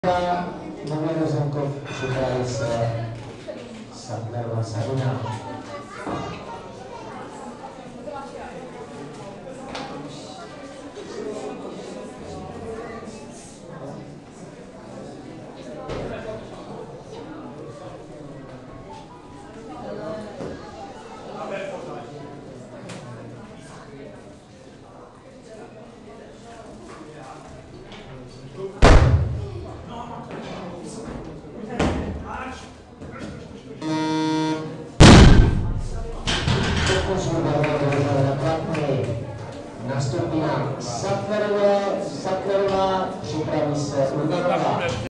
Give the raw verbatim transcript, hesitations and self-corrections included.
Nový Rozenkov připraví se Sattlerova Sabina. Nastoupí nám Sattlerová, připraví se Urbanová.